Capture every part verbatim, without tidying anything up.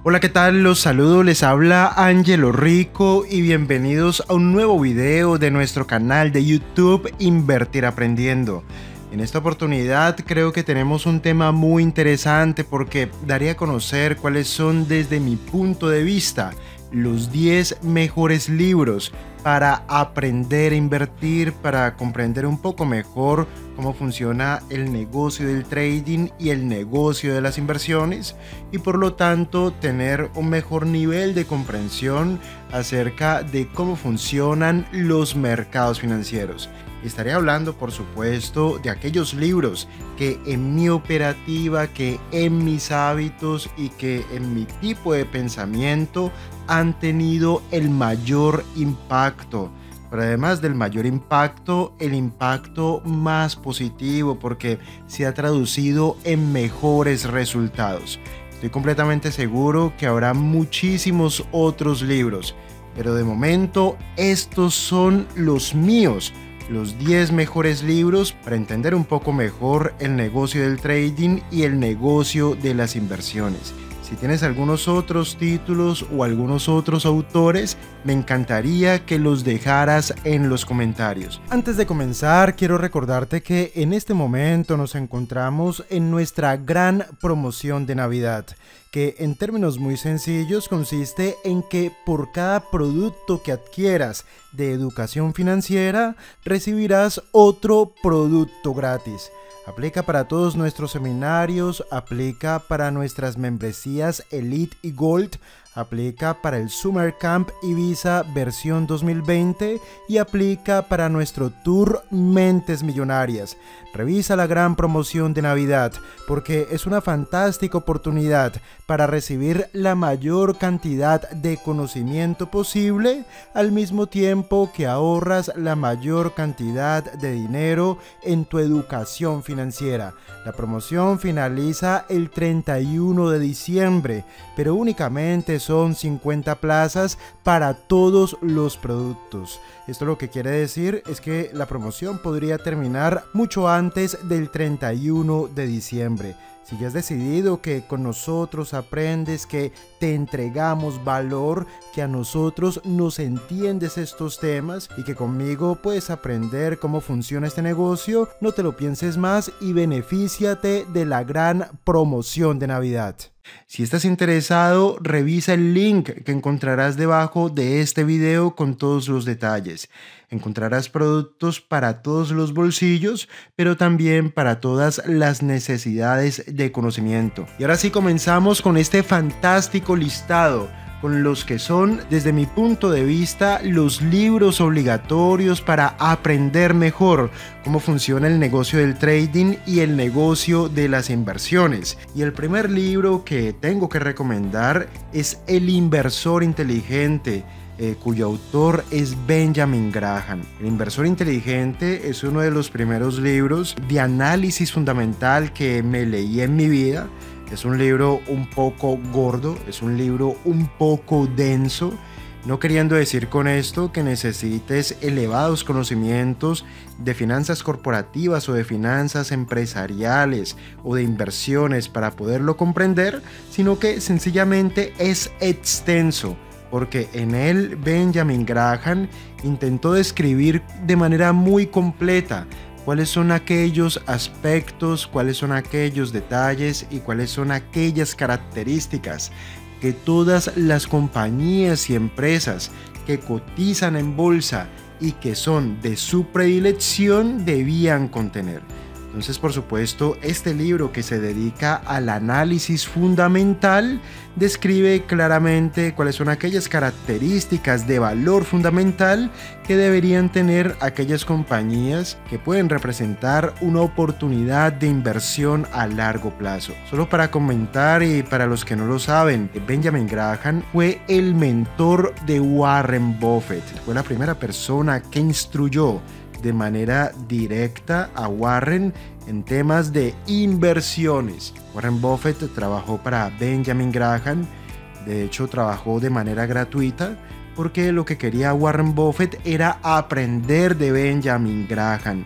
Hola, ¿qué tal? Los saludo, les habla Ángelo Rico y bienvenidos a un nuevo video de nuestro canal de YouTube Invertir Aprendiendo. En esta oportunidad creo que tenemos un tema muy interesante porque daría a conocer cuáles son, desde mi punto de vista, los diez mejores libros para aprender a invertir, para comprender un poco mejor cómo funciona el negocio del trading y el negocio de las inversiones, y por lo tanto tener un mejor nivel de comprensión acerca de cómo funcionan los mercados financieros. Estaré hablando, por supuesto, de aquellos libros que en mi operativa, que en mis hábitos y que en mi tipo de pensamiento han tenido el mayor impacto. Pero además del mayor impacto, el impacto más positivo, porque se ha traducido en mejores resultados. Estoy completamente seguro que habrá muchísimos otros libros, pero de momento estos son los míos. Los diez mejores libros para entender un poco mejor el negocio del trading y el negocio de las inversiones. Si tienes algunos otros títulos o algunos otros autores, me encantaría que los dejaras en los comentarios. Antes de comenzar, quiero recordarte que en este momento nos encontramos en nuestra gran promoción de Navidad, que en términos muy sencillos consiste en que por cada producto que adquieras de educación financiera, recibirás otro producto gratis. Aplica para todos nuestros seminarios, aplica para nuestras membresías Elite y Gold, aplica para el Summer Camp Ibiza versión dos mil veinte y aplica para nuestro Tour Mentes Millonarias. Revisa la gran promoción de Navidad porque es una fantástica oportunidad para recibir la mayor cantidad de conocimiento posible, al mismo tiempo que ahorras la mayor cantidad de dinero en tu educación financiera. La promoción finaliza el treinta y uno de diciembre, pero únicamente son cincuenta plazas para todos los productos. Esto lo que quiere decir es que la promoción podría terminar mucho antes del treinta y uno de diciembre. Si ya has decidido que con nosotros aprendes, que te entregamos valor, que a nosotros nos entiendes estos temas y que conmigo puedes aprender cómo funciona este negocio, no te lo pienses más y benefíciate de la gran promoción de Navidad. Si estás interesado, revisa el link que encontrarás debajo de este video con todos los detalles. Encontrarás productos para todos los bolsillos, pero también para todas las necesidades de conocimiento. Y ahora sí comenzamos con este fantástico listado, con los que son, desde mi punto de vista, los libros obligatorios para aprender mejor cómo funciona el negocio del trading y el negocio de las inversiones. Y el primer libro que tengo que recomendar es El Inversor Inteligente, Eh, cuyo autor es Benjamin Graham. El Inversor Inteligente es uno de los primeros libros de análisis fundamental que me leí en mi vida. Es un libro un poco gordo, es un libro un poco denso, no queriendo decir con esto que necesites elevados conocimientos de finanzas corporativas o de finanzas empresariales o de inversiones para poderlo comprender, sino que sencillamente es extenso, porque en él Benjamin Graham intentó describir de manera muy completa cuáles son aquellos aspectos, cuáles son aquellos detalles y cuáles son aquellas características que todas las compañías y empresas que cotizan en bolsa y que son de su predilección debían contener. Entonces, por supuesto, este libro, que se dedica al análisis fundamental, describe claramente cuáles son aquellas características de valor fundamental que deberían tener aquellas compañías que pueden representar una oportunidad de inversión a largo plazo. Solo para comentar, y para los que no lo saben, Benjamin Graham fue el mentor de Warren Buffett. Fue la primera persona que instruyó de manera directa a Warren en temas de inversiones. Warren Buffett trabajó para Benjamin Graham, de hecho trabajó de manera gratuita, porque lo que quería Warren Buffett era aprender de Benjamin Graham.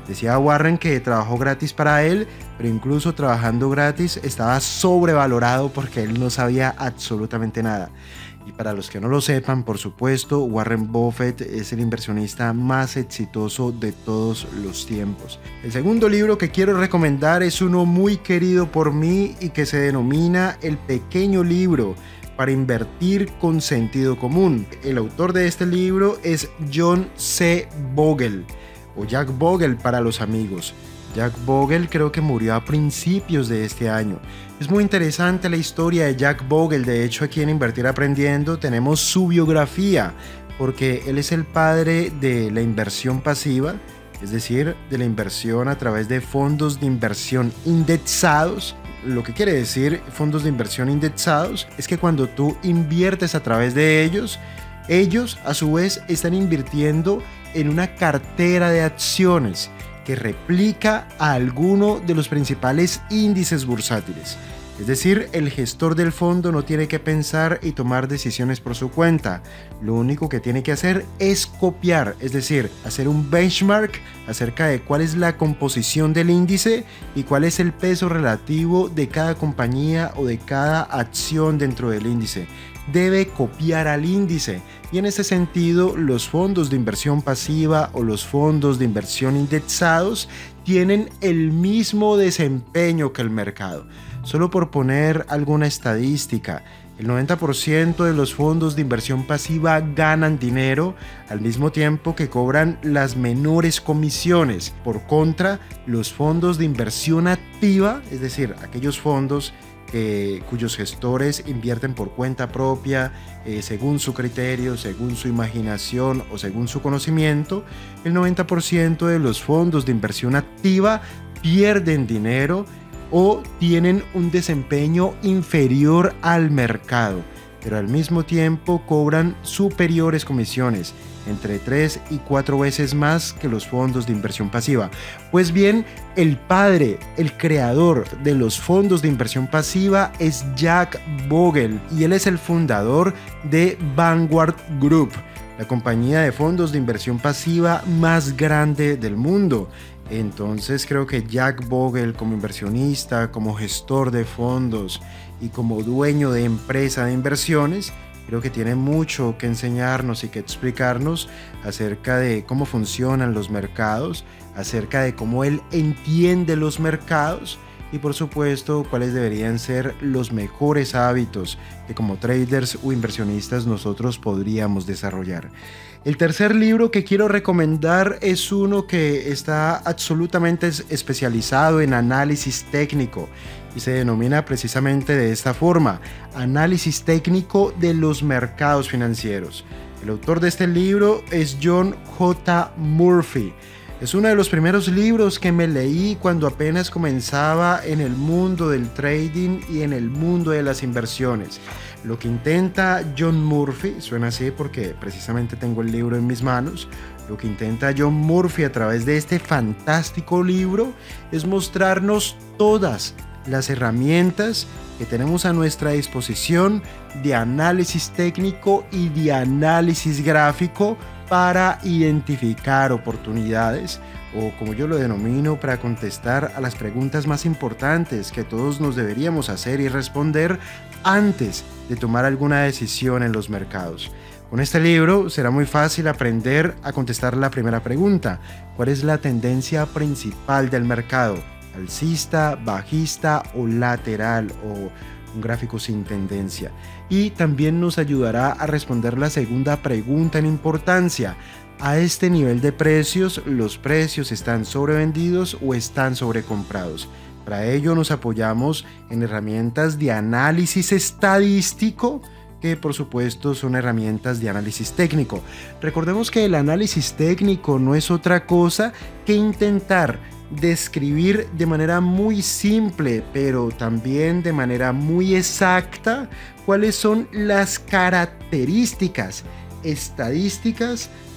Decía Warren que trabajó gratis para él, pero incluso trabajando gratis estaba sobrevalorado porque él no sabía absolutamente nada. Y para los que no lo sepan, por supuesto, Warren Buffett es el inversionista más exitoso de todos los tiempos. El segundo libro que quiero recomendar es uno muy querido por mí y que se denomina El Pequeño Libro para Invertir con Sentido Común. El autor de este libro es John C. Bogle, o Jack Bogle para los amigos. Jack Bogle creo que murió a principios de este año. Es muy interesante la historia de Jack Bogle. De hecho, aquí en Invertir Aprendiendo tenemos su biografía, porque él es el padre de la inversión pasiva, es decir, de la inversión a través de fondos de inversión indexados. Lo que quiere decir fondos de inversión indexados es que cuando tú inviertes a través de ellos, ellos a su vez están invirtiendo en una cartera de acciones que replica a alguno de los principales índices bursátiles. Es decir, el gestor del fondo no tiene que pensar y tomar decisiones por su cuenta. Lo único que tiene que hacer es copiar, es decir, hacer un benchmark acerca de cuál es la composición del índice y cuál es el peso relativo de cada compañía o de cada acción dentro del índice. Debe copiar al índice, y en ese sentido los fondos de inversión pasiva o los fondos de inversión indexados tienen el mismo desempeño que el mercado. Solo por poner alguna estadística, el noventa por ciento de los fondos de inversión pasiva ganan dinero al mismo tiempo que cobran las menores comisiones. Por contra, los fondos de inversión activa, es decir, aquellos fondos Eh, cuyos gestores invierten por cuenta propia, eh, según su criterio, según su imaginación o según su conocimiento, el noventa por ciento de los fondos de inversión activa pierden dinero o tienen un desempeño inferior al mercado, pero al mismo tiempo cobran superiores comisiones, entre tres y cuatro veces más que los fondos de inversión pasiva. Pues bien, el padre, el creador de los fondos de inversión pasiva es Jack Bogle, y él es el fundador de Vanguard Group, la compañía de fondos de inversión pasiva más grande del mundo. Entonces creo que Jack Bogle, como inversionista, como gestor de fondos y como dueño de empresa de inversiones, creo que tiene mucho que enseñarnos y que explicarnos acerca de cómo funcionan los mercados, acerca de cómo él entiende los mercados y por supuesto cuáles deberían ser los mejores hábitos que como traders o inversionistas nosotros podríamos desarrollar. El tercer libro que quiero recomendar es uno que está absolutamente especializado en análisis técnico y se denomina precisamente de esta forma: Análisis técnico de los mercados financieros. El autor de este libro es John J. Murphy. Es uno de los primeros libros que me leí cuando apenas comenzaba en el mundo del trading y en el mundo de las inversiones. Lo que intenta John Murphy, suena así porque precisamente tengo el libro en mis manos, lo que intenta John Murphy a través de este fantástico libro es mostrarnos todas las herramientas que tenemos a nuestra disposición de análisis técnico y de análisis gráfico para identificar oportunidades, o como yo lo denomino, para contestar a las preguntas más importantes que todos nos deberíamos hacer y responder antes de tomar alguna decisión en los mercados. Con este libro será muy fácil aprender a contestar la primera pregunta: ¿cuál es la tendencia principal del mercado? ¿Alcista, bajista o lateral, o un gráfico sin tendencia? Y también nos ayudará a responder la segunda pregunta en importancia: a este nivel de precios, ¿los precios están sobrevendidos o están sobrecomprados? Para ello nos apoyamos en herramientas de análisis estadístico, que por supuesto son herramientas de análisis técnico. Recordemos que el análisis técnico no es otra cosa que intentar describir de manera muy simple, pero también de manera muy exacta, cuáles son las características estadísticas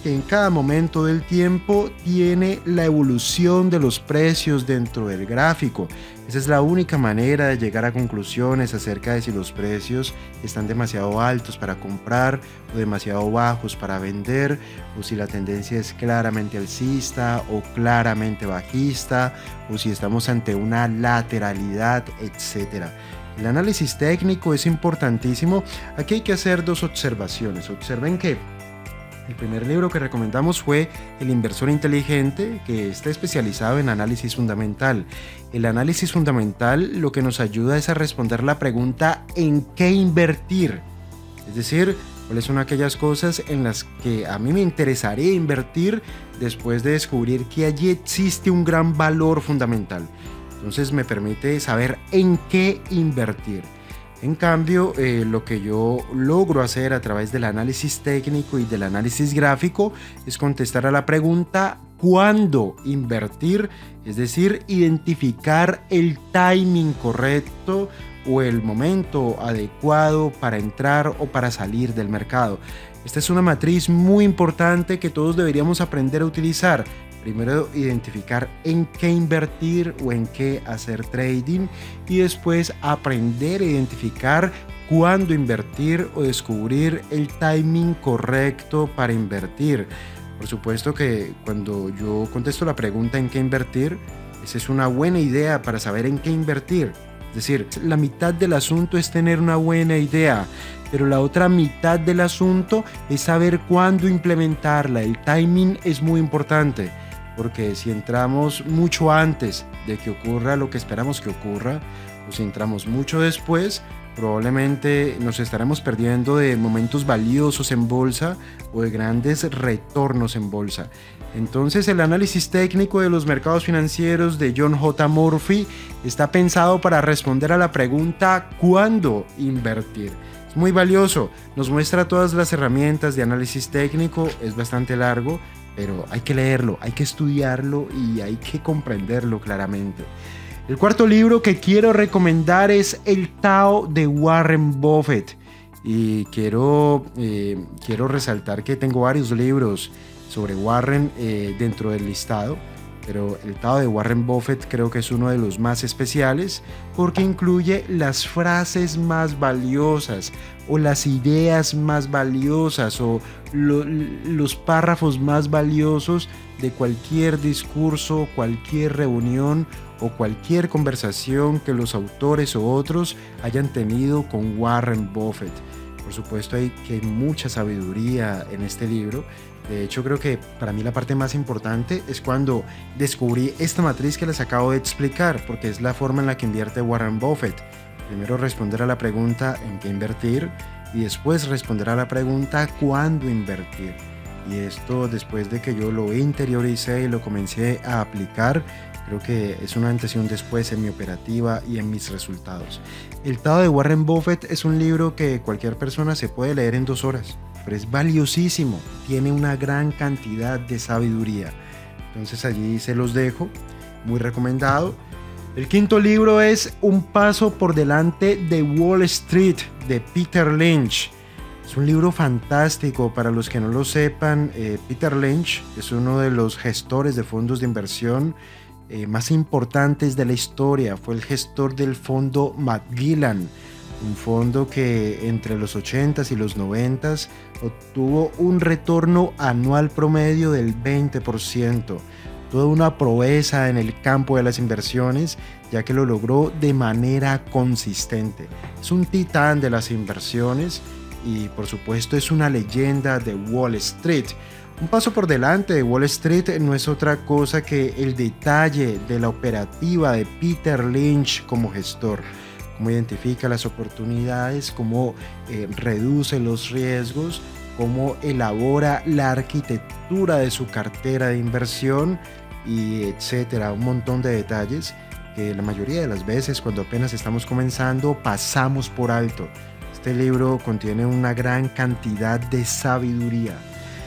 que en cada momento del tiempo tiene la evolución de los precios dentro del gráfico. Esa es la única manera de llegar a conclusiones acerca de si los precios están demasiado altos para comprar o demasiado bajos para vender, o si la tendencia es claramente alcista o claramente bajista, o si estamos ante una lateralidad, etcétera. El análisis técnico es importantísimo. Aquí hay que hacer dos observaciones. Observen que el primer libro que recomendamos fue El inversor inteligente, que está especializado en análisis fundamental. El análisis fundamental lo que nos ayuda es a responder la pregunta ¿en qué invertir? Es decir, cuáles son aquellas cosas en las que a mí me interesaría invertir después de descubrir que allí existe un gran valor fundamental. Entonces me permite saber en qué invertir. En cambio, eh, lo que yo logro hacer a través del análisis técnico y del análisis gráfico es contestar a la pregunta ¿cuándo invertir? Es decir, identificar el timing correcto o el momento adecuado para entrar o para salir del mercado. Esta es una matriz muy importante que todos deberíamos aprender a utilizar. Primero, identificar en qué invertir o en qué hacer trading, y después aprender a identificar cuándo invertir o descubrir el timing correcto para invertir. Por supuesto que cuando yo contesto la pregunta en qué invertir, esa es una buena idea para saber en qué invertir. Es decir, la mitad del asunto es tener una buena idea, pero la otra mitad del asunto es saber cuándo implementarla. El timing es muy importante, porque si entramos mucho antes de que ocurra lo que esperamos que ocurra, o si entramos mucho después, probablemente nos estaremos perdiendo de momentos valiosos en bolsa o de grandes retornos en bolsa. Entonces, el análisis técnico de los mercados financieros de John J. Murphy está pensado para responder a la pregunta ¿cuándo invertir? Es muy valioso, nos muestra todas las herramientas de análisis técnico, es bastante largo, pero hay que leerlo, hay que estudiarlo y hay que comprenderlo claramente. El cuarto libro que quiero recomendar es El Tao de Warren Buffett. Y quiero, eh, quiero resaltar que tengo varios libros sobre Warren eh, dentro del listado, pero El Tao de Warren Buffett creo que es uno de los más especiales porque incluye las frases más valiosas o las ideas más valiosas o lo, los párrafos más valiosos de cualquier discurso, cualquier reunión o cualquier conversación que los autores o otros hayan tenido con Warren Buffett. Por supuesto hay que hay mucha sabiduría en este libro. De hecho, creo que para mí la parte más importante es cuando descubrí esta matriz que les acabo de explicar, porque es la forma en la que invierte Warren Buffett. Primero responder a la pregunta en qué invertir y después responder a la pregunta cuándo invertir. Y esto, después de que yo lo interioricé y lo comencé a aplicar, creo que es un antes y un después en mi operativa y en mis resultados. El Tao de Warren Buffett es un libro que cualquier persona se puede leer en dos horas. Pero es valiosísimo, tiene una gran cantidad de sabiduría. Entonces allí se los dejo, muy recomendado. El quinto libro es Un paso por delante de Wall Street, de Peter Lynch. Es un libro fantástico. Para los que no lo sepan, eh, Peter Lynch es uno de los gestores de fondos de inversión eh, más importantes de la historia. Fue el gestor del fondo Magellan, un fondo que entre los ochentas y los noventas obtuvo un retorno anual promedio del veinte por ciento. Toda una proeza en el campo de las inversiones, ya que lo logró de manera consistente. Es un titán de las inversiones y por supuesto es una leyenda de Wall Street. Un paso por delante de Wall Street no es otra cosa que el detalle de la operativa de Peter Lynch como gestor. Cómo identifica las oportunidades, cómo eh, reduce los riesgos, cómo elabora la arquitectura de su cartera de inversión, y etcétera. Un montón de detalles que la mayoría de las veces cuando apenas estamos comenzando pasamos por alto. Este libro contiene una gran cantidad de sabiduría.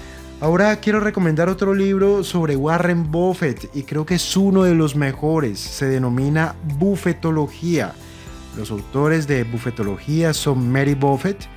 Ahora quiero recomendar otro libro sobre Warren Buffett y creo que es uno de los mejores. Se denomina Buffetología. Los autores de Buffetología son Mary Buffett,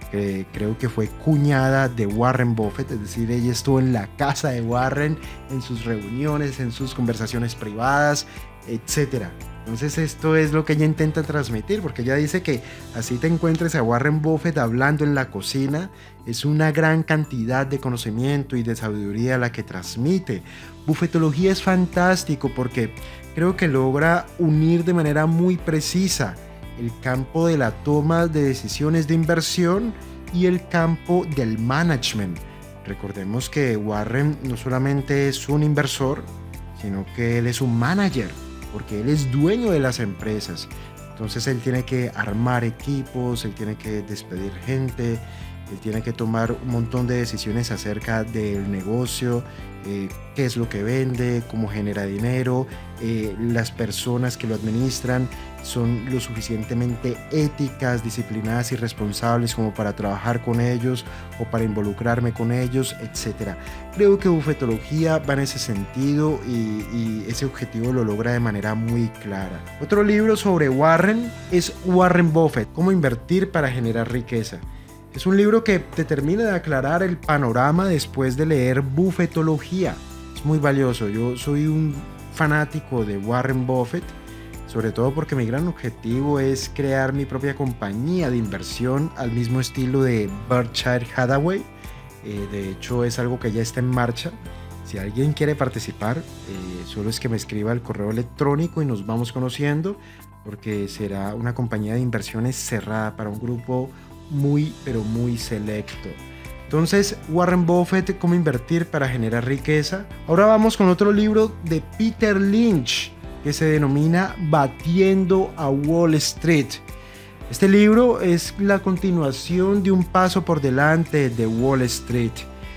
que creo que fue cuñada de Warren Buffett, es decir, ella estuvo en la casa de Warren, en sus reuniones, en sus conversaciones privadas, etcétera. Entonces esto es lo que ella intenta transmitir, porque ella dice que así te encuentres a Warren Buffett hablando en la cocina, es una gran cantidad de conocimiento y de sabiduría la que transmite. Buffetología es fantástico porque creo que logra unir de manera muy precisa el campo de la toma de decisiones de inversión y el campo del management. Recordemos que Warren no solamente es un inversor, sino que él es un manager, porque él es dueño de las empresas. Entonces él tiene que armar equipos, él tiene que despedir gente, él tiene que tomar un montón de decisiones acerca del negocio, eh, qué es lo que vende, cómo genera dinero, eh, las personas que lo administran son lo suficientemente éticas, disciplinadas y responsables como para trabajar con ellos o para involucrarme con ellos, etcétera. Creo que Buffetología va en ese sentido y, y ese objetivo lo logra de manera muy clara. Otro libro sobre Warren es Warren Buffett, Cómo invertir para generar riqueza. Es un libro que te termina de aclarar el panorama después de leer Buffetología. Es muy valioso. Yo soy un fanático de Warren Buffett, sobre todo porque mi gran objetivo es crear mi propia compañía de inversión al mismo estilo de Berkshire Hathaway. Eh, de hecho, es algo que ya está en marcha. Si alguien quiere participar, eh, solo es que me escriba al correo electrónico y nos vamos conociendo, porque será una compañía de inversiones cerrada para un grupo muy, pero muy selecto. Entonces, Warren Buffett, Cómo invertir para generar riqueza. Ahora vamos con otro libro de Peter Lynch, que se denomina Batiendo a Wall Street. Este libro es la continuación de Un paso por delante de Wall Street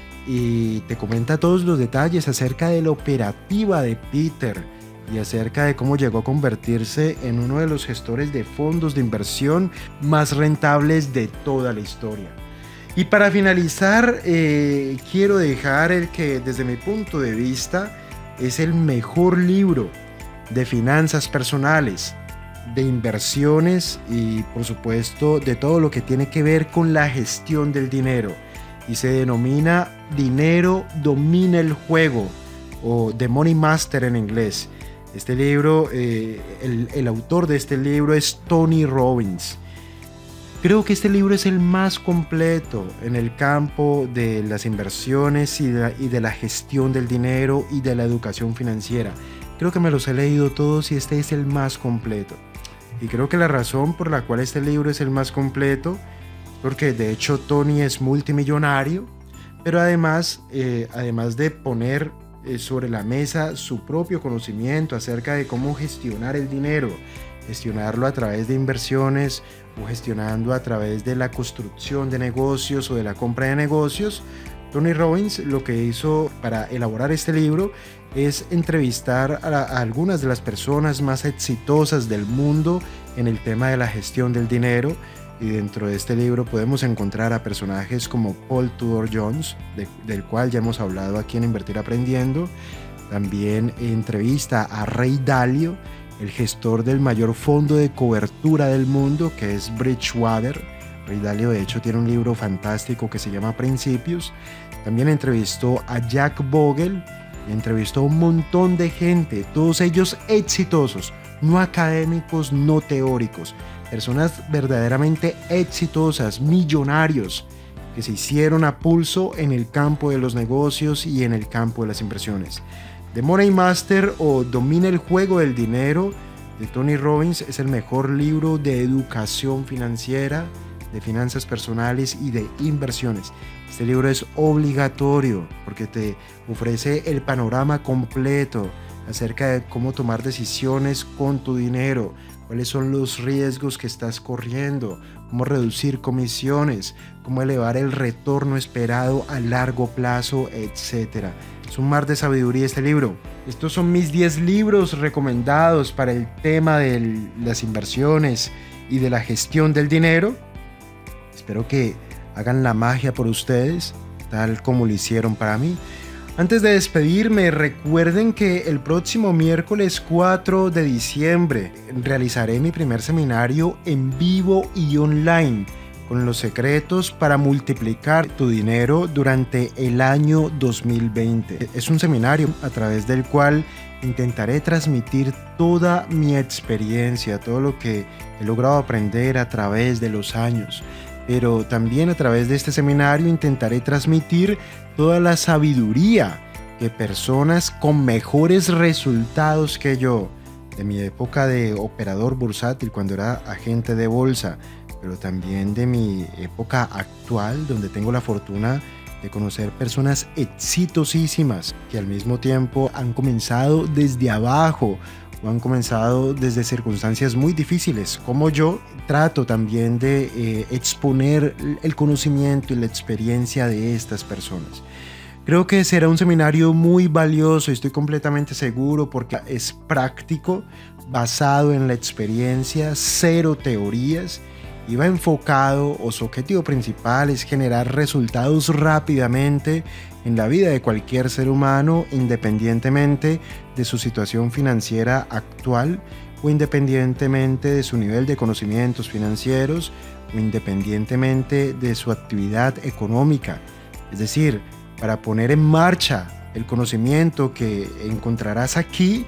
y te comenta todos los detalles acerca de la operativa de Peter y acerca de cómo llegó a convertirse en uno de los gestores de fondos de inversión más rentables de toda la historia. Y para finalizar, eh, quiero dejar el que desde mi punto de vista es el mejor libro de finanzas personales, de inversiones y por supuesto de todo lo que tiene que ver con la gestión del dinero, y se denomina Dinero domina el juego, o The Money Master en inglés. Este libro, eh, el, el autor de este libro es Tony Robbins. Creo que este libro es el más completo en el campo de las inversiones y de la, y de la gestión del dinero y de la educación financiera. Creo que me los he leído todos y este es el más completo. Y creo que la razón por la cual este libro es el más completo, porque de hecho Tony es multimillonario, pero además, eh, además de poner eh, sobre la mesa su propio conocimiento acerca de cómo gestionar el dinero, gestionarlo a través de inversiones o gestionando a través de la construcción de negocios o de la compra de negocios, Tony Robbins lo que hizo para elaborar este libro es entrevistar a, la, a algunas de las personas más exitosas del mundo en el tema de la gestión del dinero, y dentro de este libro podemos encontrar a personajes como Paul Tudor Jones, de, del cual ya hemos hablado aquí en Invertir Aprendiendo. También entrevista a Ray Dalio, el gestor del mayor fondo de cobertura del mundo, que es Bridgewater. Ray Dalio de hecho tiene un libro fantástico que se llama Principios. También entrevistó a Jack Bogle, entrevistó a un montón de gente, todos ellos exitosos, no académicos, no teóricos, personas verdaderamente exitosas, millonarios, que se hicieron a pulso en el campo de los negocios y en el campo de las inversiones. The Money Master, o Domina el juego del dinero, de Tony Robbins, es el mejor libro de educación financiera, de finanzas personales y de inversiones. Este libro es obligatorio porque te ofrece el panorama completo acerca de cómo tomar decisiones con tu dinero, cuáles son los riesgos que estás corriendo, cómo reducir comisiones, cómo elevar el retorno esperado a largo plazo, etcétera. Es un mar de sabiduría este libro. Estos son mis diez libros recomendados para el tema de las inversiones y de la gestión del dinero. Espero que hagan la magia por ustedes, tal como lo hicieron para mí. Antes de despedirme, recuerden que el próximo miércoles cuatro de diciembre realizaré mi primer seminario en vivo y online con los secretos para multiplicar tu dinero durante el año dos mil veinte. Es un seminario a través del cual intentaré transmitir toda mi experiencia, todo lo que he logrado aprender a través de los años. Pero también a través de este seminario intentaré transmitir toda la sabiduría que personas con mejores resultados que yo, de mi época de operador bursátil cuando era agente de bolsa, pero también de mi época actual donde tengo la fortuna de conocer personas exitosísimas que al mismo tiempo han comenzado desde abajo o han comenzado desde circunstancias muy difíciles, como yo. Trato también de eh, exponer el conocimiento y la experiencia de estas personas. Creo que será un seminario muy valioso y estoy completamente seguro porque es práctico, basado en la experiencia, cero teorías, y va enfocado, o su objetivo principal es generar resultados rápidamente en la vida de cualquier ser humano, independientemente de su situación financiera actual o independientemente de su nivel de conocimientos financieros o independientemente de su actividad económica. Es decir, para poner en marcha el conocimiento que encontrarás aquí,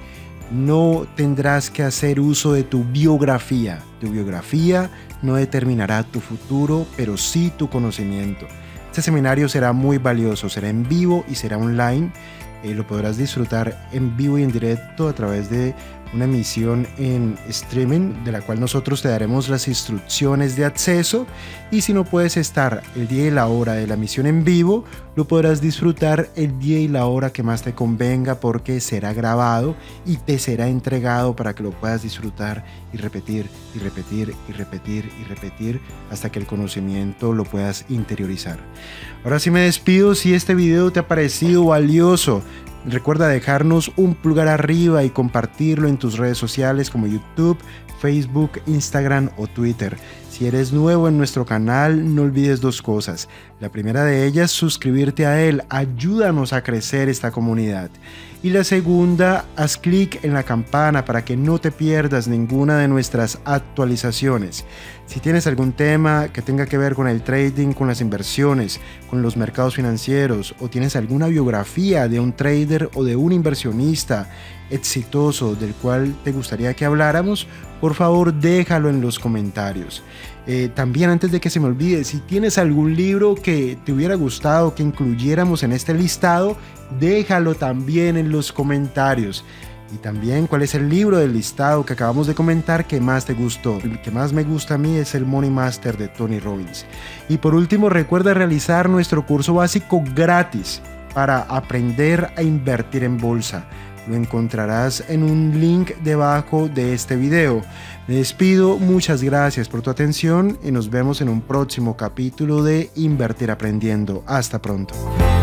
no tendrás que hacer uso de tu biografía. Tu biografía no determinará tu futuro, pero sí tu conocimiento. Este seminario será muy valioso, será en vivo y será online. Eh, lo podrás disfrutar en vivo y en directo a través de una emisión en streaming, de la cual nosotros te daremos las instrucciones de acceso, y si no puedes estar el día y la hora de la emisión en vivo, lo podrás disfrutar el día y la hora que más te convenga, porque será grabado y te será entregado para que lo puedas disfrutar y repetir y repetir y repetir y repetir hasta que el conocimiento lo puedas interiorizar. Ahora sí me despido. Si este video te ha parecido valioso, recuerda dejarnos un pulgar arriba y compartirlo en tus redes sociales como YouTube, Facebook, Instagram o Twitter. Si eres nuevo en nuestro canal, no olvides dos cosas. La primera de ellas, suscribirte a él. Ayúdanos a crecer esta comunidad. Y la segunda, haz clic en la campana para que no te pierdas ninguna de nuestras actualizaciones. Si tienes algún tema que tenga que ver con el trading, con las inversiones, con los mercados financieros, o tienes alguna biografía de un trader o de un inversionista exitoso del cual te gustaría que habláramos, por favor déjalo en los comentarios. Eh, también, antes de que se me olvide, si tienes algún libro que te hubiera gustado que incluyéramos en este listado, déjalo también en los comentarios. Y también, ¿cuál es el libro del listado que acabamos de comentar que más te gustó? El que más me gusta a mí es el Money Master de Tony Robbins. Y por último, recuerda realizar nuestro curso básico gratis para aprender a invertir en bolsa. Lo encontrarás en un link debajo de este video. Me despido, muchas gracias por tu atención y nos vemos en un próximo capítulo de Invertir Aprendiendo. Hasta pronto.